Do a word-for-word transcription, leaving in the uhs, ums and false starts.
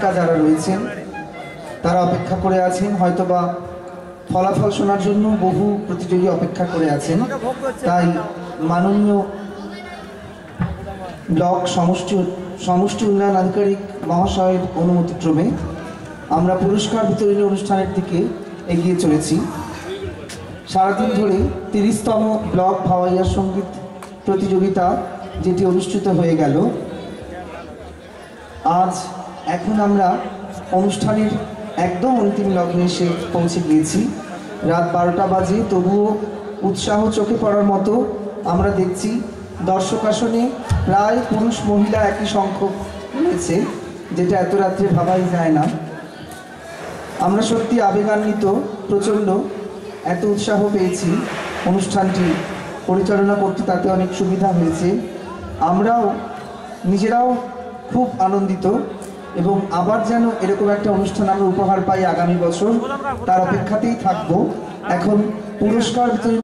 শিক্ষিকা যারা রয়েছেন তারা অপেক্ষা করে আছেন, হয়তোবা ফলাফল শোনার জন্য বহু প্রতিযোগী অপেক্ষা করে আছেন। তাই মাননীয় ব্লক সমষ্টি সমষ্টি উন্নয়ন আধিকারিক মহাশয়ের অনুমতিক্রমে আমরা পুরস্কার বিতরণী অনুষ্ঠানের দিকে এগিয়ে চলেছি। সারাদিন ধরে তিরিশতম ব্লক ভাওয়াইয়া সঙ্গীত প্রতিযোগিতা যেটি অনুষ্ঠিত হয়ে গেল, আজ এখন আমরা অনুষ্ঠানের একদম অন্তিম লগ্নে এসে পৌঁছে গিয়েছি। রাত বারোটা বাজে, তবুও উৎসাহ চোখে পড়ার মতো আমরা দেখছি দর্শক আসনে প্রায় পুরুষ মহিলা একই সংখ্যক রয়েছে, যেটা এত রাত্রে ভাবাই যায় না। আমরা সত্যি আবেগান্বিত, প্রচণ্ড এত উৎসাহ পেয়েছি। অনুষ্ঠানটি পরিচালনা করতে তাতে অনেক সুবিধা হয়েছে। আমরাও নিজেরাও খুব আনন্দিত এবং আবার যেন এরকম একটা অনুষ্ঠান আমরা উপহার পাই আগামী বছর, তার অপেক্ষাতেই থাকবো। এখন পুরস্কার